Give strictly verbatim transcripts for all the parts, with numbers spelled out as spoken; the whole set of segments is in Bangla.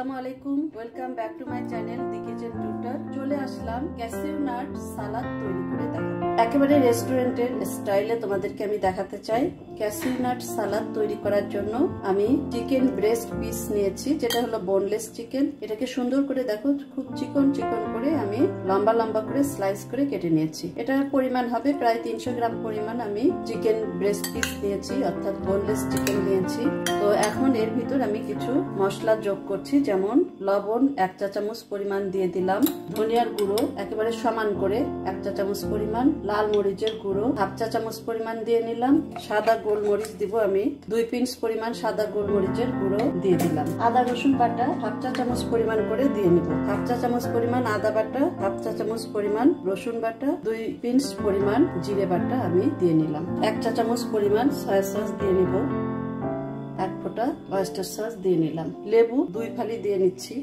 আসসালামু আলাইকুম, welcome back to my channel the kitchen tutor. চলে আসলাম ক্যাসিউ নাট সালাদ তৈরি করে দেখাবো। একেবারে রেস্টুরেন্টের স্টাইলে তোমাদেরকে আমি দেখাতে চাই। ক্যাসিউ নাট সালাদ তৈরি করার জন্য আমি চিকেন ব্রেস্ট পিস নিয়েছি, যেটা হলো বোনলেস চিকেন। এটাকে সুন্দর করে দেখো, খুব চিকন চিকন করে আমি লম্বা লম্বা করে স্লাইস করে কেটে নিয়েছি। এটার পরিমাণ হবে প্রায় তিনশো গ্রাম পরিমাণ আমি চিকেন ব্রেস্ট পিস নিয়েছি, অর্থাৎ বোনলেস চিকেন নিয়েছি। তো এখন এর ভিতর আমি কিছু মশলা যোগ করছি, যেমন লবণ এক চা চামচ পরিমাণ দিয়ে দিলাম, ধনিয়ার গুঁড়ো একেবারে সমান করে এক চা চামচ পরিমাণ, লাল মরিচের গুঁড়ো হাফ চা চামচ পরিমাণ দিয়ে নিলাম, সাদা গোলমরিচ দিব আমি দুই পিঞ্চ পরিমাণ সাদা গোলমরিচের গুঁড়ো দিয়ে দিলাম, আদা রসুন বাটা হাফ চা চামচ পরিমাণ করে দিয়ে নিব, হাফ চা চামচ পরিমাণ আদা বাটা, হাফ চা চামচ পরিমাণ রসুন বাটা, দুই পিঞ্চ পরিমাণ জিরে বাটা আমি দিয়ে নিলাম, এক চা চামচ পরিমাণ সয়া সস দিয়ে নিব, এক ফোঁটা অয়েস্টার সস দিয়ে নিলাম, লেবু দুই ফালি দিয়ে নিচ্ছি,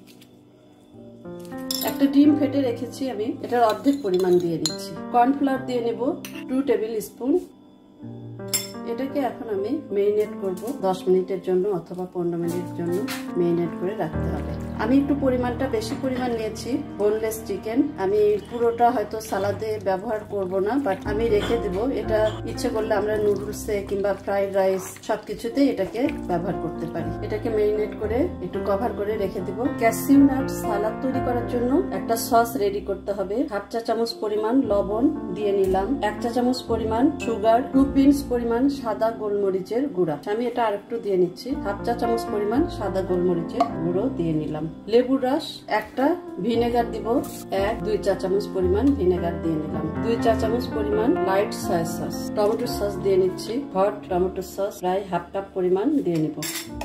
একটা ডিম ফেটে রেখেছি আমি, এটার অর্ধেক পরিমাণ দিয়ে নিচ্ছি, কর্নফ্লাওয়ার দিয়ে নেব টু টেবিল স্পুন। এটাকে এখন আমি মেরিনেট করব দশ মিনিটের জন্য অথবা পনেরো মিনিটের জন্য মেরিনেট করে রাখতে হবে। আমি একটু পরিমাণটা বেশি পরিমাণ নিয়েছি বোনলেস চিকেন, আমি পুরোটা হয়তো সালাদে ব্যবহার করব না, বাট আমি রেখে দেব। এটা ইচ্ছে করলে আমরা নুডলসে কিংবা ফ্রাইড রাইস সবকিছুতেই এটাকে ব্যবহার করতে পারি। এটাকে মেরিনেট করে একটু কভার করে রেখে দেব। ক্যাসিউ নাট সালাদ তৈরি করার জন্য একটা সস রেডি করতে হবে। হাফ চা চামচ পরিমাণ লবণ দিয়ে নিলাম, এক চা চামচ পরিমাণ সুগার, টু পিঞ্চ পরিমাণ সাদা গোলমরিচের গুঁড়া, আমি এটা আরেকটু দিয়ে নিচ্ছি, হাফ চা চামচ পরিমাণ সাদা গোলমরিচের গুঁড়ো দিয়ে নিলাম, লেবুর রস একটা, ভিনেগার দিব এক দুই চা চামচ পরিমাণ ভিনেগার দিয়ে নিলাম, দুই চা চামচ পরিমাণ light soya sauce, tomato sauce দিয়ে নিচ্ছি, হট টমেটো সস প্রায় হাফ কাপ পরিমাণ দিয়ে নিব।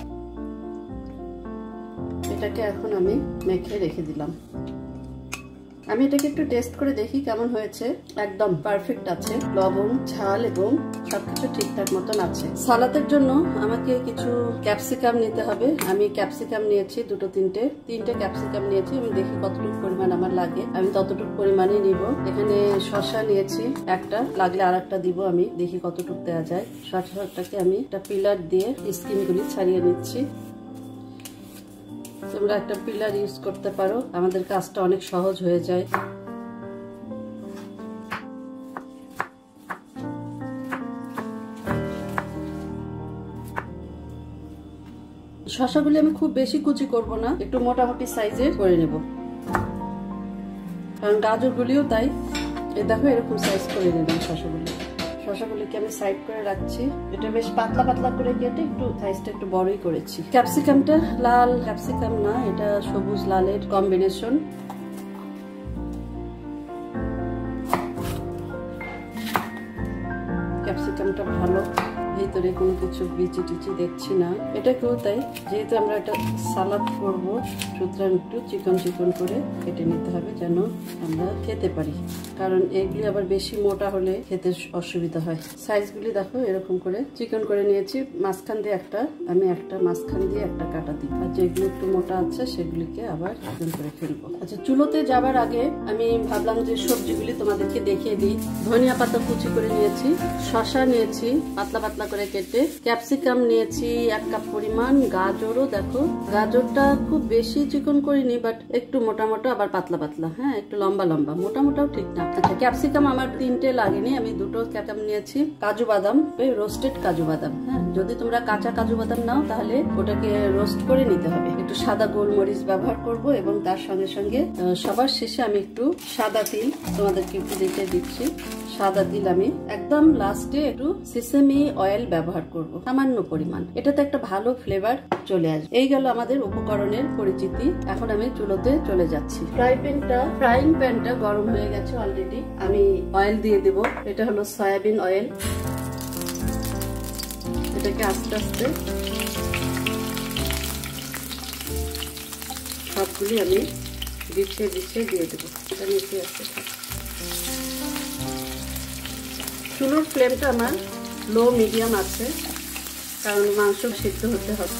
এটাকে এখন আমি মেখে রেখে দিলাম। আমি এটাকে একটু টেস্ট করে দেখি কেমন হয়েছে। একদম পারফেক্ট আছে, লবণ ঝাল এবং সবকিছু ঠিকঠাক মতন আছে। সালাদের জন্য আমাকে কিছু ক্যাপসিকাম নিতে হবে। আমি ক্যাপসিকাম নিয়েছি দুটো তিনটে তিনটে ক্যাপসিকাম নিয়েছি। আমি দেখি কতটুকু পরিমাণ আমার লাগে, আমি ততটুকু পরিমাণে নিব। এখানে শসা নিয়েছি একটা, লাগলে আর একটা দিব, আমি দেখি কতটুকু দেওয়া যায়। শসাটাকে আমি একটা পিলার দিয়ে স্কিনগুলি ছাড়িয়ে নিচ্ছি। তোমরা একটা পিলার ইউজ করতে পারো, আমাদের কাজটা অনেক সহজ হয়ে যায়। শসাগুলি আমি খুব বেশি কুচি করব না, একটু মোটামুটি সাইজের করে নেব, কারণ গাজরগুলিও তাই। এই দেখো এরকম সাইজ করে নিলাম শসাগুলি। শসাগুলিকে আমি সাইড করে রাখছি। এটা বেশ পাতলা পাতলা করে কেটে একটু সাইজটা একটু বড়ই করেছি। ক্যাপসিকামটা লাল ক্যাপসিকাম না, এটা সবুজ লালের কম্বিনেশন। ক্যাপসিকামটা ভালো, ভিতরে কোনো কিছু বিচি টিচি দেখছি না। এটাকেও তাই, যেহেতু আমরা একটা সালাদ করব সুতরাং একটু চিকন চিকন করে কেটে নিতে হবে যেন আমরা খেতে পারি, কারণ এগুলি আবার বেশি মোটা হলে খেতে অসুবিধা হয়। সাইজগুলি দেখো এরকম করে চিকন করে নিয়েছি। মাঝখান দিয়ে একটা আমি একটা মাঝখান দিয়ে একটা কাটা দিই, আর যেগুলো একটু মোটা আছে সেগুলিকে আবার চিকন করে ফেলবো। আচ্ছা, চুলোতে যাবার আগে আমি ভাবলাম যে সবজিগুলি তোমাদেরকে দেখিয়ে দিই। ধনিয়া পাতা কুচি করে নিয়েছি, শসা নিয়েছি পাতলা পাতলা করে কেটে, ক্যাপসিকাম নিয়েছি এক কাপ পরিমাণ, গাজরও দেখো, গাজরটা খুব বেশি চিকন করিনি, বাট একটু মোটা মোটা আবার পাতলা পাতলা, হ্যাঁ একটু লম্বা লম্বা, মোটা মোটাও ঠিক না। আচ্ছা, ক্যাপসিকাম আমার তিনটে লাগেনি, আমি দুটো ক্যাপসিকাম নিয়েছি। কাজু বাদাম, রোস্টেড কাজু বাদাম, হ্যাঁ যদি তোমরা কাঁচা কাজু বাদাম নাও তাহলে ওটাকে রোস্ট করে নিতে হবে। একটু সাদা গোলমরিচ ব্যবহার করব, এবং তার সঙ্গে সঙ্গে সবার শেষে আমি একটু সাদা তিল তোমাদেরকে একটু দেখে দিচ্ছি। সাদা তিল আমি একদম লাস্টে একটু সিসেমি অয়েল ব্যবহার করব, সামান্য পরিমাণ, এটাতে একটা ভালো ফ্লেভার চলে আসবে। এই গেল আমাদের উপকরণের পরিচিতি। এখন আমি চুলোতে চলে যাচ্ছি। ফ্রাই প্যানটা ফ্রাইং প্যানটা গরম হয়ে গেছে অলরেডি, আমি অয়েল দিয়ে দেব। এটা হলো সয়াবিন অয়েল। এটাকে আস্তে আস্তে সবগুলি আমি বিছিয়ে বিছিয়ে দিয়ে দেবো। এটা নিচে আসতে চুলোর ফ্লেমটা আমার লো মিডিয়াম আছে, কারণ মাংস সিদ্ধ হতে হবে।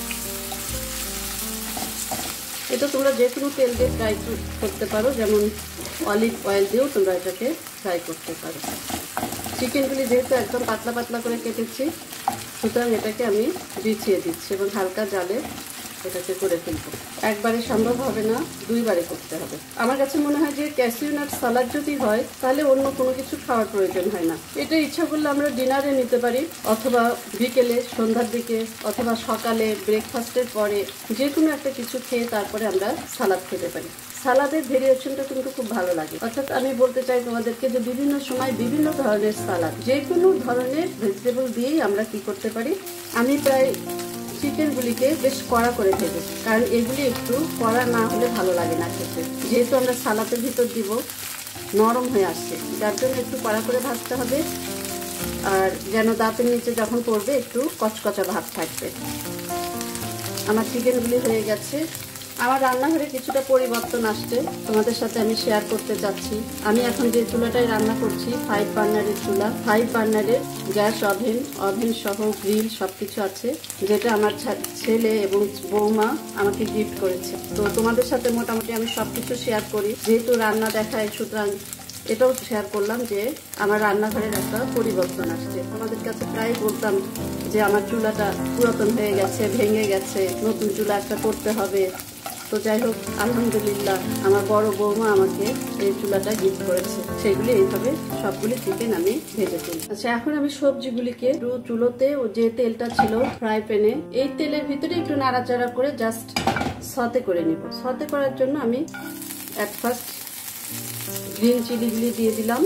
এটা তোমরা যে কোনো তেল দিয়ে ফ্রাই করতে পারো, যেমন অলিভ অয়েল দিয়েও তোমরা এটাকে ফ্রাই করতে পারো। চিকেনগুলি যেহেতু একদম পাতলা পাতলা করে কেটেছি, সুতরাং এটাকে আমি বিছিয়ে দিচ্ছি এবং হালকা জালে এটাকে করে ফেলবো। একবারে সম্ভব হবে না, দুইবারে করতে হবে। আমার কাছে মনে হয় যে ক্যাসিউ নাট সালাদ যদি হয় তাহলে অন্য কোনো কিছু খাওয়ার প্রয়োজন হয় না। এটা ইচ্ছা করলে আমরা ডিনারে নিতে পারি, অথবা বিকেলে সন্ধ্যার দিকে, অথবা সকালে ব্রেকফাস্টের পরে যে কোনো একটা কিছু খেয়ে তারপরে আমরা সালাদ খেতে পারি। সালাদের ভেরিয়েশনটা কিন্তু খুব ভালো লাগে। অর্থাৎ আমি বলতে চাই তোমাদেরকে যে বিভিন্ন সময় বিভিন্ন ধরনের সালাদ, যে কোনো ধরনের ভেজিটেবল দিয়েই আমরা কি করতে পারি। আমি প্রায় চিকেনগুলিকে বেশ কড়া করে ভেজে, কারণ এগুলি একটু কড়া না হলে ভালো লাগে না খেতে। যেহেতু আমরা সালাদের ভিতর দিব, নরম হয়ে আসছে, যার জন্য একটু কড়া করে ভাজতে হবে। আর যেন দাঁতের নিচে যখন পড়বে একটু কচকচা ভাব থাকবে। আমার চিকেনগুলি হয়ে গেছে। আমার রান্নাঘরে কিছুটা পরিবর্তন আসছে, তোমাদের সাথে আমি শেয়ার করতে চাচ্ছি। আমি এখন যে চুলাটায় রান্না করছি ফাইভ বার্নারের চুলা, ফাইভ বার্নারের গ্যাস ওভেন, ওভেন সহ গ্রিল সবকিছু আছে, যেটা আমার ছেলে এবং বৌমা আমাকে গিফট করেছে। তো তোমাদের সাথে মোটামুটি আমি সবকিছু শেয়ার করি, যেহেতু রান্না দেখায়, সুতরাং এটাও শেয়ার করলাম যে আমার রান্নাঘরের একটা পরিবর্তন আসছে। আমাদের কাছে প্রায় বলতাম যে আমার চুলাটা পুরাতন হয়ে গেছে, ভেঙে গেছে, নতুন চুলা একটা করতে হবে। তো যাই হোক, আলহামদুলিল্লাহ আমার বড় বৌমা আমাকে এই চুলাটা গিফট করেছে। সেগুলি এইভাবে সবগুলি চিকেন আমি ভেজে তুলি। আচ্ছা, এখন আমি সবজিগুলিকে একটু চুলোতে যে তেলটা ছিল ফ্রাই প্যানে, এই তেলের ভিতরে একটু নাড়াচাড়া করে জাস্ট সতে করে নিব। সতে করার জন্য আমি এট ফার্স্ট গ্রিন চিলিগুলি দিয়ে দিলাম,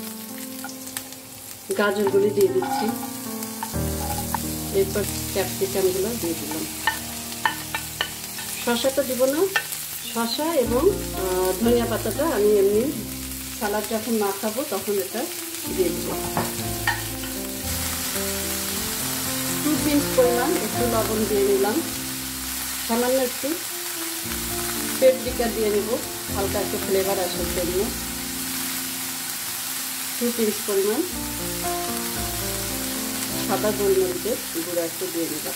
গাজরগুলি দিয়ে দিচ্ছি, এরপর ক্যাপসিকামগুলো দিয়ে দিলাম। শসাটা দিব না, শসা এবং ধনিয়া পাতাটা আমি এমনি সালাদ যখন মাখাবো তখন এটা দিয়ে দিব। টু পিঞ্চ পরিমাণ একটু লবণ দিয়ে নিলাম, সামান্য একটু পেপরিকা দিয়ে নেব, হালকা একটু ফ্লেভার আসার জন্য। টু পিঞ্চ পরিমাণ সাদা গোলমরিচের গুঁড়া একটু দিয়ে নিলাম।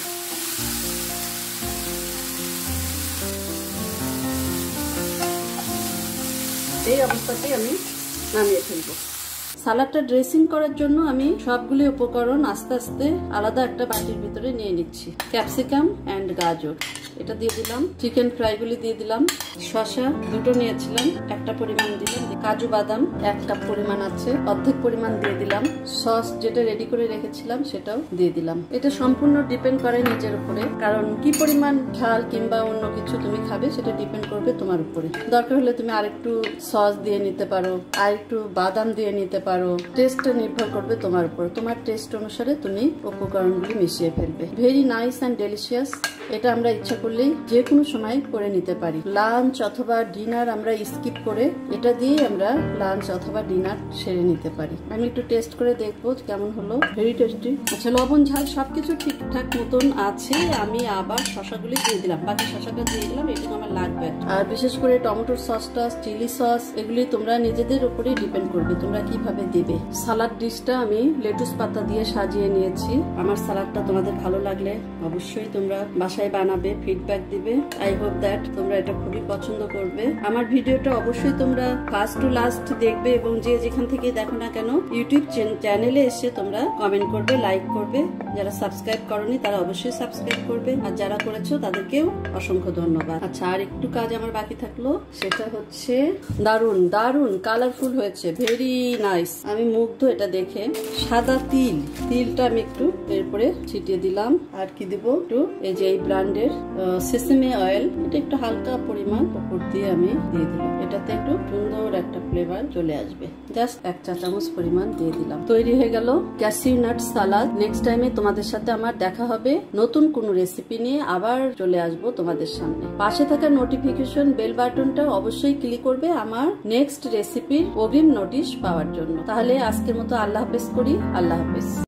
এই অবস্থাতেই আমি নামিয়ে ফেলবো। সালাডটা ড্রেসিং করার জন্য আমি সবগুলি উপকরণ আস্তে আস্তে আলাদা একটা বাটির ভিতরে নিয়ে নিচ্ছি। ক্যাপসিকাম এন্ড গাজর এটা দিয়ে দিলাম, চিকেন ফ্রাইগুলি দিয়ে দিলাম, শসা দুটো নিয়েছিলাম একটা পরিমাণ দিলাম, কাজু বাদাম এক কাপ পরিমাণ আছে অর্ধেক পরিমাণ দিয়ে দিলাম, সস যেটা রেডি করে রেখেছিলাম সেটাও দিয়ে দিলাম। এটা সম্পূর্ণ ডিপেন্ড করে নিজের উপরে, কারণ কি পরিমাণ ঝাল কিংবা অন্য কিছু তুমি খাবে সেটা ডিপেন্ড করবে তোমার উপরে। দরকার হলে তুমি আরেকটু সস দিয়ে নিতে পারো, আরেকটু বাদাম দিয়ে নিতে পারো, টেস্টটা নির্ভর করবে তোমার উপর। তোমার টেস্ট অনুসারে তুমি উপকরণগুলি মিশিয়ে ফেলবে। Very nice and delicious. এটা আমরা ইচ্ছা করলেই যে কোনো সময় করে নিতে পারি। লাঞ্চ অথবা ডিনার আমরা স্কিপ করে এটা দিয়ে আমরা লাঞ্চ অথবা ডিনার সেরে নিতে পারি। আমি একটু টেস্ট করে দেখবো কেমন হলো। Very tasty. আচ্ছা, লবণ ঝাল সবকিছু ঠিকঠাক মতন আছে। আমি আবার শসাগুলি দিয়ে দিলাম, বাকি শসাটা দিয়ে দিলাম, এটা আমার লাগবে। আর বিশেষ করে টমেটোর সসটা, চিলি সস, এগুলি তোমরা নিজেদের উপরে ডিপেন্ড করবে তোমরা কিভাবে দেবে। সালাদ ডিশটা আমি লেটুস পাতা দিয়ে সাজিয়ে নিয়েছি। আমার সালাদটা তোমাদের ভালো লাগলে অবশ্যই তোমরা বাসায় বানাবে, ফিডব্যাক দিবে। আই হোপ দ্যাট তোমরা এটা খুবই পছন্দ করবে। আমার ভিডিওটা অবশ্যই তোমরা ফার্স্ট টু লাস্ট দেখবে এবং যে যেখান থেকে দেখো না কেন ইউটিউব চ্যানেলে এসে তোমরা কমেন্ট করবে, লাইক করবে। যারা সাবস্ক্রাইব করনি তারা অবশ্যই সাবস্ক্রাইব করবে, আর যারা করেছো তাদেরকেও অসংখ্য ধন্যবাদ। আচ্ছা, আর একটু কাজ আমার বাকি থাকলো, সেটা হচ্ছে দারুন দারুন কালারফুল হয়েছে, ভেরি নাইস। আমি মুগ্ধ এটা দেখে। সাদা তিল, তিলটা আমি একটু এরপরে ছিটিয়ে দিলাম। আর কি দিব, একটু এই যে এই ব্র্যান্ডের সেসেমে অয়েল, এটা একটু হালকা পরিমাণ উপর দিয়ে আমি দিয়ে দিলাম। এটাতে একটু সুন্দর একটা ফ্লেভার চলে আসবে। জাস্ট এক চা চামচ পরিমাণ দিয়ে দিলাম। তৈরি হয়ে গেল ক্যাসিউ নাট সালাদ। নেক্সট টাইমে তোমাদের সাথে আমার দেখা হবে নতুন কোনো রেসিপি নিয়ে। আবার চলে আসবো তোমাদের সামনে। পাশে থাকা নোটিফিকেশন বেল বাটনটা অবশ্যই ক্লিক করবে আমার নেক্সট রেসিপির অগ্রিম নোটিশ পাওয়ার জন্য। তাহলে আজকের মতো আল্লাহ হাফেজ করি। আল্লাহ হাফেজ।